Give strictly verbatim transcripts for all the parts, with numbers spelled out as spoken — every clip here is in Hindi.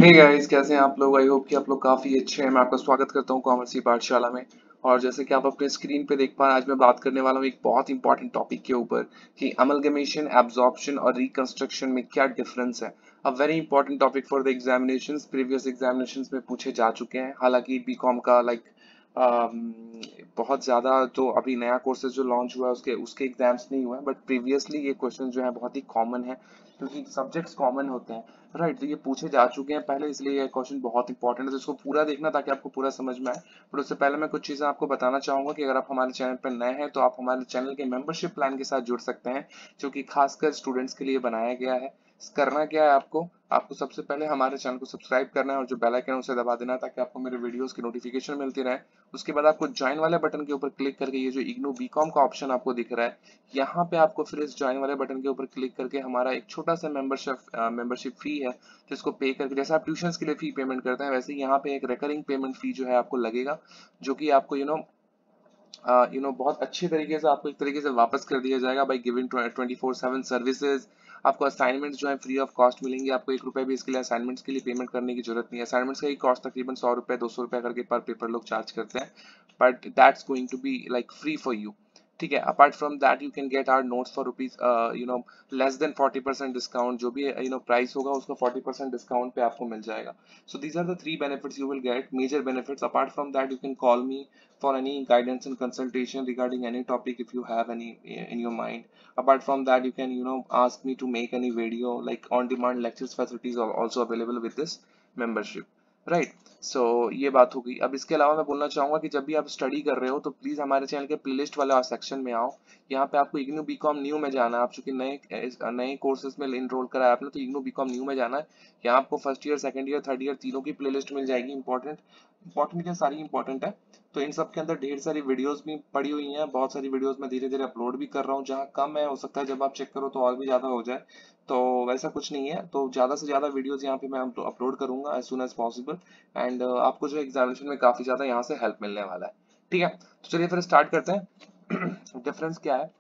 हे गाइस, कैसे हैं आप लोग। आई होप कि आप लोग काफ़ी अच्छे हैं। मैं आपका स्वागत करता हूं कॉमर्स की पाठशाला में। और जैसे कि आप अपने स्क्रीन पे देख पा रहे हैं, आज मैं बात करने वाला हूं एक बहुत इंपॉर्टेंट टॉपिक के ऊपर कि अमलगमेशन, एब्जॉर्प्शन और रिकंस्ट्रक्शन में क्या डिफरेंस है। A very important topic for the examinations. Previous examinations में पूछे जा चुके हैं। हालांकि बीकॉम का लाइक बहुत ज़्यादा तो अभी नया कोर्सेज जो लॉन्च हुआ है उसके उसके एग्जाम्स नहीं हुए हैं, बट प्रीवियसली ये क्वेश्चन जो है बहुत ही कॉमन है क्योंकि सब्जेक्ट्स कॉमन होते हैं। राइट, तो ये पूछे जा चुके हैं पहले, इसलिए ये क्वेश्चन बहुत इंपॉर्टेंट है। तो इसको पूरा देखना ताकि आपको पूरा समझ में आए। बट उससे पहले मैं कुछ चीज़ें आपको बताना चाहूंगा कि अगर आप हमारे चैनल पर नए हैं तो आप हमारे चैनल के मेंबरशिप प्लान के साथ जुड़ सकते हैं, जो कि खासकर स्टूडेंट्स के लिए बनाया गया है। करना क्या है आपको आपको सबसे पहले हमारे चैनल को सब्सक्राइब करना है और जो बेल आइकन है उसे दबा देना है ताकि आपको मेरे वीडियोस की नोटिफिकेशन मिलती रहे। उसके बाद आपको ज्वाइन वाले बटन के ऊपर क्लिक करके ये जो इग्नू बीकॉम का ऑप्शन आपको दिख रहा है, यहाँ पे आपको फिर इस ज्वाइन वाले बटन के ऊपर क्लिक करके हमारा एक छोटा सा मेंबरशिप मेंबरशिप फी है जिसको पे करके, जैसे आप ट्यूशन के लिए फी पेमेंट करते हैं वैसे यहाँ पे एक रिकरिंग पेमेंट फी जो है आपको लगेगा, जो कि आपको यू नो यू नो बहुत अच्छे तरीके से आपको एक तरीके से वापस कर दिया जाएगा by giving twenty four seven services. आपको असाइनमेंट्स जो है फ्री ऑफ कॉस्ट मिलेंगे। आपको एक रुपए भी इसके लिए असाइनमेंट्स के लिए पेमेंट करने की जरूरत नहीं है। असाइनमेंट्स का ही कॉस्ट तकरीबन सौ रुपए दो सौ रुपए करके पर पेपर लोग चार्ज करते हैं, but that's going to be like free for you. ठीक है, apart from that you can get our notes for rupees you know less than forty percent discount. जो भी यू नो प्राइस होगा उसका फोर्टी परसेंट डिस्काउंट पे आपको मिल जाएगा। So these are the three benefits you will get, major benefits. Apart from that you can call me for any guidance and consultation regarding any topic if you have any in your mind. Apart from that, you can you know ask me to make any video, like on demand lectures facilities are also available with this membership. Right right. So so, ये बात होगी। अब इसके अलावा मैं बोलना चाहूंगा कि जब भी आप स्टडी कर रहे हो तो प्लीज हमारे चैनल के प्लेलिस्ट वाला सेक्शन में आओ। यहाँ पे आपको इग्नू बीकॉम न्यू में जाना है। आप चूंकि नए नए कोर्सेज में इनरोल करा है आपने, तो इग्नू बीकॉम न्यू में जाना है। यहाँ आपको first year, second year, third year तीनों की प्लेलिस्ट मिल जाएगी। इंपॉर्टेंट इंपॉर्टेंट क्या, सारी इंपॉर्टेंट है। तो इन सब के अंदर ढेर सारी वीडियोस भी पड़ी हुई हैं। बहुत सारी वीडियोस मैं धीरे धीरे अपलोड भी कर रहा हूँ। जहाँ कम है हो सकता है जब आप चेक करो तो और भी ज्यादा हो जाए, तो वैसा कुछ नहीं है। तो ज्यादा से ज्यादा वीडियोस यहाँ पे मैं अपलोड करूंगा as soon as possible. And आपको जो एग्जामिनेशन में काफी ज्यादा यहाँ से हेल्प मिलने वाला है। ठीक है, तो चलिए फिर स्टार्ट करते हैं। डिफरेंस क्या है,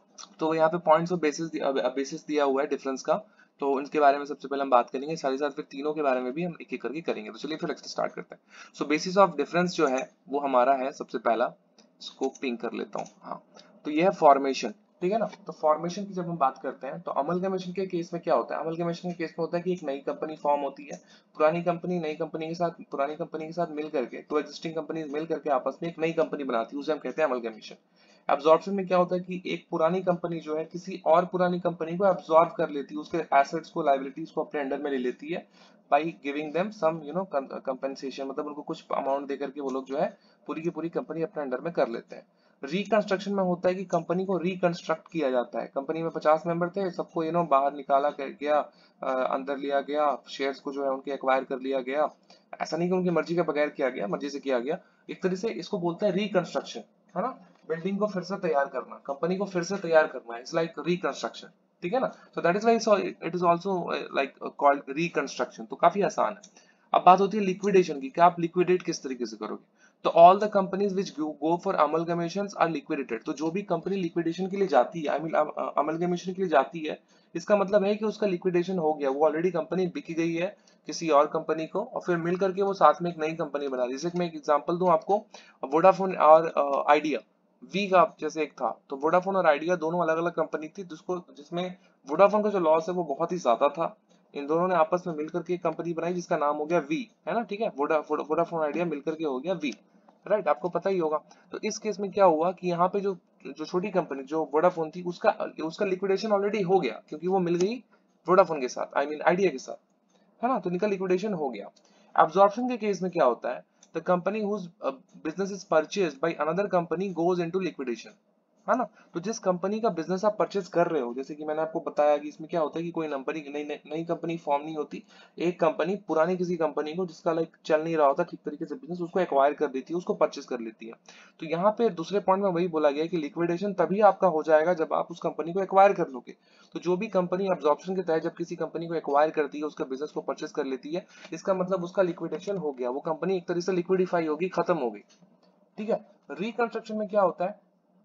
तो यहाँ पे पॉइंट्स और बेसिस बेसिस दिया हुआ है डिफरेंस का, तो उनके बारे में सबसे पहले हम बात करेंगे। साथ ही साथ फिर तीनों के बारे में भी हम एक एक करके करेंगे। तो चलिए फिर लेक्चर स्टार्ट करते हैं। सो बेसिस ऑफ डिफरेंस जो है वो हमारा है सबसे पहला, इसको पिंक कर लेता हूँ। हाँ, तो ये है फॉर्मेशन। ठीक है ना, तो फॉर्मेशन की जब हम बात करते हैं तो अमलगमेशन के केस में क्या होता है। अमलगमेशन के केस में होता है कि एक नई कंपनी फॉर्म होती है। पुरानी कंपनी नई कंपनी के साथ पुरानी कंपनी के साथ मिल करके, तो एग्जिस्टिंग कंपनी मिल करके आपस में एक नई कंपनी बनाती है, उसे हम कहते हैं अमलगमेशन। एब्जॉर्प्शन में क्या होता है कि एक पुरानी कंपनी जो है किसी और पुरानी कंपनी को एब्जॉर्ब कर लेती है, उसके एसेट्स को, लाइबिलिटीज को अपने अंडर में ले लेती है by giving them some you know compensation, मतलब उनको कुछ अमाउंट देकर के वो लोग जो है पूरी की पूरी कंपनी अपने अंडर में कर लेते हैं। रिकंस्ट्रक्शन में होता है कि कंपनी को रिकंस्ट्रक्ट किया जाता है। कंपनी में पचास मेंबर थे, सबको यू नो बाहर निकाला गया, अंदर लिया गया, शेयर्स को जो है उनके एक्वायर कर लिया गया। ऐसा नहीं कि उनकी मर्जी के बगैर किया गया, मर्जी से किया गया। एक तरह से इसको बोलते हैं रिकंस्ट्रक्शन, है ना। बिल्डिंग को फिर से तैयार करना, कंपनी को फिर से तैयार करना, इट्स लाइक रिकंस्ट्रक्शन। ठीक है ना, so that is why it is also like called reconstruction. तो काफी आसान है। अब बात होती है लिक्विडेशन की, क्या आप लिक्विडेट किस तरीके से करोगे। तो all the companies which go for amalgamations are liquidated. तो जो भी कंपनी लिक्विडेशन के लिए जाती है, आई मीन अमलगमेशन के लिए जाती है, इसका मतलब है कि उसका लिक्विडेशन हो गया, वो ऑलरेडी कंपनी बिक गई है किसी और कंपनी को, और फिर मिल करके वो साथ में एक नई कंपनी बना दी। जैसे मैं एक एग्जांपल दूं आपको, वोडाफोन और आइडिया, वी का जैसे एक था, तो वोडाफोन और आइडिया दोनों अलग अलग कंपनी थी, जिसको जिसमें वोडाफोन का जो लॉस है वो बहुत ही ज्यादा था। इन दोनों ने आपस में मिलकर के एक कंपनी बनाई जिसका नाम हो गया वी, है ना। ठीक है, वोडा वोडाफोन आइडिया मिलकर के हो गया वी। राइट, आपको पता ही होगा। तो इस केस में क्या हुआ कि यहाँ पे जो जो छोटी कंपनी जो वोडाफोन थी, उसका उसका लिक्विडेशन ऑलरेडी हो गया क्योंकि वो मिल गई वोडाफोन के साथ, आई मीन आइडिया के साथ, है ना। तो इनका लिक्विडेशन हो गया। एब्जॉर्प्शन के केस में क्या होता है, the company whose business is purchased by another company goes into liquidation, है ना। तो जिस कंपनी का बिजनेस आप परचेज कर रहे हो, जैसे कि मैंने आपको बताया कि इसमें क्या होता है कि कोई कंपनी नई नई कंपनी फॉर्म नहीं होती। एक कंपनी पुरानी किसी कंपनी को जिसका लाइक चल नहीं रहा होता ठीक तरीके से बिजनेस, उसको एक्वायर कर देती है, उसको परचेज कर लेती है। तो यहाँ पे दूसरे पॉइंट में वही बोला गया कि लिक्विडेशन तभी आपका हो जाएगा जब आप उस कंपनी को एक्वायर कर लोगे। तो जो भी कंपनी एब्जॉर्प्शन के तहत जब किसी कंपनी को एक्वायर करती है, उसका बिजनेस को परचेज कर लेती है, इसका मतलब उसका लिक्विडेशन हो गया, वो कंपनी एक तरह से लिक्विडिफाई होगी, खत्म हो गई। ठीक है। रिकंस्ट्रक्शन में क्या होता है,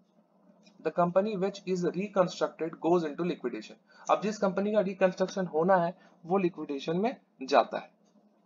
the company which is reconstructed goes into liquidation. अब जिस कंपनी का रिकंस्ट्रक्शन होना है वो लिक्विडेशन में जाता है।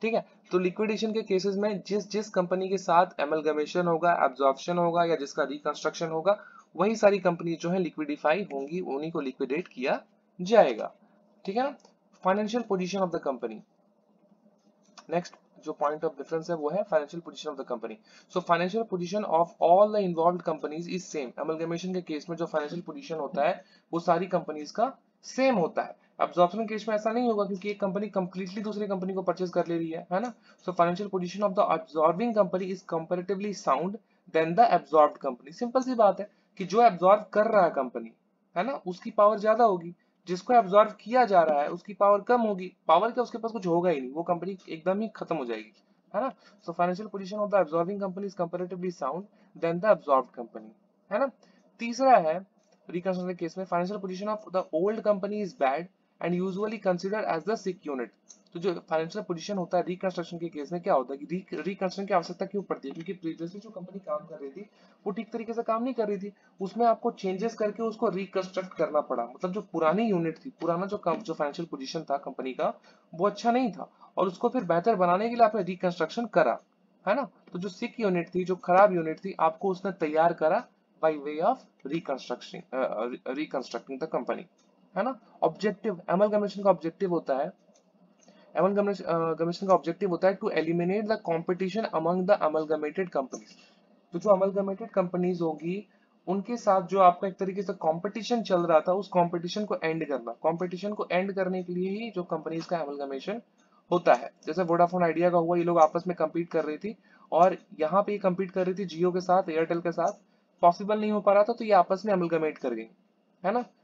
ठीक है। तो लिक्विडेशन के केसेस में जिस जिस कंपनी के साथ एमलगमेशन होगा, एब्जॉर्प्शन होगा या जिसका रिकंस्ट्रक्शन होगा, वही सारी कंपनी जो है लिक्विडिफाई होंगी, उन्हीं को लिक्विडेट किया जाएगा। ठीक है ना। Financial position of the company, next जो पॉइंट ऑफ डिफरेंस है वो है financial position of the company. So financial position of all the involved companies is same. Amalgamation के केस में जो फाइनेंशियल पोजीशन होता है वो सारी कंपनीज का सेम होता है। एब्जॉर्प्शन केस में ऐसा नहीं होगा क्योंकि एक कंपनी कंप्लीटली दूसरी कंपनी को परचेज कर ले रही है, है ना। So financial position of the absorbing company is comparatively sound than the absorbed company. Simple सी बात है कि जो एब्जॉर्ब कर रहा है कंपनी, है ना, उसकी पावर ज्यादा होगी, जिसको एब्जॉर्ब किया जा रहा है उसकी पावर कम होगी। पावर क्या, उसके पास कुछ होगा ही नहीं, वो कंपनी एकदम ही खत्म हो जाएगी, है ना। So financial position of the absorbing company is comparatively sound than the absorbed company, है ना। तीसरा है रिकंस्ट्रक्शन केस में financial position of the old company is bad and usually considered as the sick unit. तो जो फाइनेंशियल पोजीशन होता है रिकंस्ट्रक्शन के केस में क्या होता है कि रिकंस्ट्रक्शन की आवश्यकता क्यों पड़ती है, क्योंकि प्रीवियसली जो कंपनी काम कर रही थी वो ठीक तरीके से काम नहीं कर रही थी, उसमें आपको चेंजेस करके उसको रिकंस्ट्रक्ट करना पड़ा। मतलब जो पुरानी यूनिट थी, पुराना जो जो फाइनेंशियल पोजीशन था कंपनी का, वो अच्छा नहीं था और उसको फिर बेहतर बनाने के लिए आपने रिकंस्ट्रक्शन करा, है ना। तो जो सिक यूनिट थी, जो खराब यूनिट थी, आपको उसने तैयार करा by way of reconstruction reconstructing the company, है ना। ऑब्जेक्टिव, एमलगमेशन का ऑब्जेक्टिव होता है एमलगमेशन का ऑब्जेक्टिव होता है to eliminate the competition among the amalgamated companies. तो जो अमलगमेटेड कंपनीज होगी उनके साथ जो आपका एक तरीके से कंपटीशन चल रहा था, उस कंपटीशन को एंड करना। कंपटीशन को एंड करने के लिए ही जो कंपनीज का एमलगमेशन होता है। जैसे वोडाफोन आइडिया का हुआ, ये लोग आपस में कम्पीट कर रही थी और यहाँ पे ये कम्पीट कर रही थी जियो के साथ, एयरटेल के साथ, पॉसिबल नहीं हो पा रहा था तो ये आपस में एमलगमेट कर गई, है ना।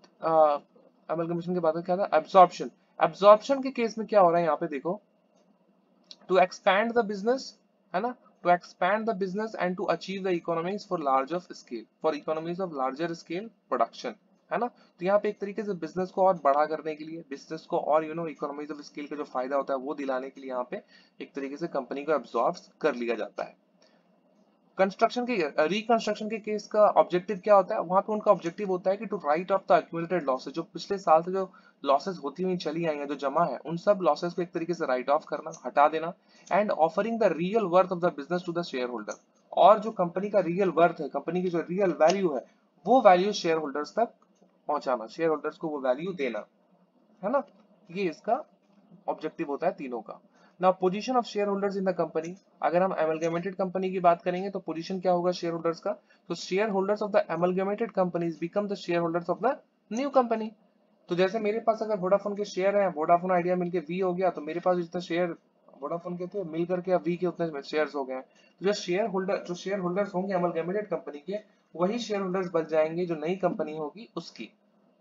एमलगमेशन के बाद क्या था, एब्जॉर्प्शन। एब्जॉर्प्शन के केस में क्या हो रहा है यहाँ पे देखो, टू एक्सपैंड द बिजनेस, है ना, to expand the business and to achieve the economies for large of scale, for economies of larger scale production, है ना। तो यहाँ पे एक तरीके से बिजनेस को और बड़ा करने के लिए, बिजनेस को और you know economies of scale का जो फायदा होता है वो दिलाने के लिए यहाँ पे एक तरीके से कंपनी को एब्जॉर्ब कर लिया जाता है। कंस्ट्रक्शन के रिकंस्ट्रक्शन के केस का ऑब्जेक्टिव क्या होता है, वहां पे उनका ऑब्जेक्टिव होता है कि to write off the accumulated losses. जो पिछले साल से जो लॉसेस होती हुई चली आई हैं, जो जमा है, उन सब लॉसेस को एक तरीके से राइट ऑफ करना, हटा देना, and offering the real worth of the business to the share holder. और जो कंपनी का रियल वर्थ है, कंपनी की जो रियल वैल्यू है, वो वैल्यू शेयर होल्डर्स तक पहुंचाना, शेयर होल्डर्स को वो वैल्यू देना, है ना। ये इसका ऑब्जेक्टिव होता है तीनों का। Now position of share holders in the company, अगर हम एमलगमेटेड कंपनी की बात करेंगे तो पोजीशन क्या होगा शेयर होल्डर्स का, तो share holders of the amalgamated companies become the share holders of the new company. तो जैसे मेरे पास अगर वोडाफोन के शेयर हैं, वोडाफोन आइडिया मिलके वी हो गया, तो मेरे पास जितने शेयर वोडाफोन के थे मिलकर के अब वी के उतने शेयर्स हो गए हैं। तो जो शेयर होल्डर जो शेयर होल्डर्स होंगे एमलगमेटेड कंपनी के, वही शेयर होल्डर्स बच जाएंगे जो नई कंपनी होगी उसकी।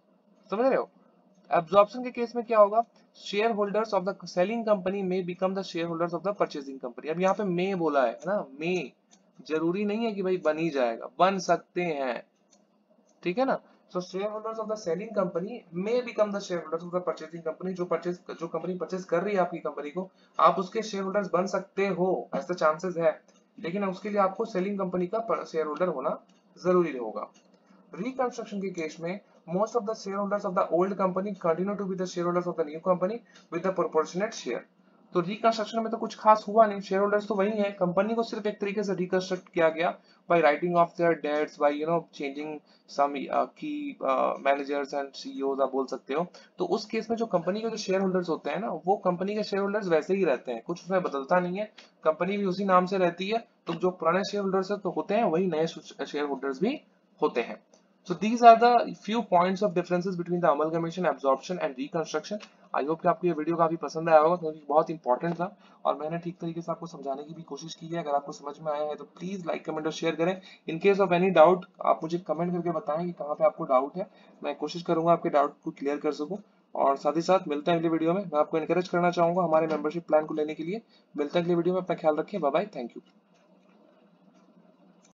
समझ रहे हो। एब्जॉर्प्शन के केस में क्या होगा, share holders of the selling company में become the share holders of the purchasing company. अब यहाँ पे मे बोला है ना, मे जरूरी नहीं है कि भाई बन ही जाएगा, बन सकते हैं, ठीक है ना। So share holders of the selling company में become the share holders of the purchasing company. जो परचेज जो कंपनी परचेज कर रही है आपकी कंपनी को, आप उसके शेयर होल्डर्स बन सकते हो, ऐसे चांसेस है, लेकिन उसके लिए आपको सेलिंग कंपनी का शेयर होल्डर होना जरूरी होगा। Reconstruction के केस में most of the shareholders of the old company continue to be the shareholders of the new company with the proportionate share। तो रिकंस्ट्रक्शन में तो कुछ खास हुआ नहीं, शेयर होल्डर्स तो वही है, कंपनी को सिर्फ एक तरीके से रिकंस्ट्रक्ट किया गया by writing of their dates, by you know changing some key managers and CEOs आप बोल सकते हो। तो उस केस में जो कंपनी के जो शेयर होल्डर्स होते हैं ना, वो कंपनी के शेयर होल्डर्स वैसे ही रहते हैं, कुछ उसमें बदलता नहीं है, कंपनी भी उसी नाम से रहती है। तो जो पुराने शेयर होल्डर्स तो होते हैं, वही नए शेयर होल्डर्स भी होते हैं। So these are the few points of differences between the amalgamation, absorption and reconstruction. I hope कि आपको ये वीडियो काफी पसंद आया होगा, क्योंकि बहुत इंपॉर्टेंट था और मैंने ठीक तरीके से आपको समझाने की भी कोशिश की है। अगर आपको समझ में आया है तो प्लीज लाइक, कमेंट और शेयर करें। In case of any doubt आप मुझे कमेंट करके बताएं कि कहाँ पे आपको डाउट है, मैं कोशिश करूंगा आपके डाउट को क्लियर कर सकूं। और साथ ही साथ मिलते हैं अगले वीडियो में। मैं आपको इनकरेज करना चाहूंगा हमारे मेंबरशिप प्लान को लेने के लिए। मिलते हैं अगले वीडियो में, अपना ख्याल रखें, बाय बाय, थैंक यू।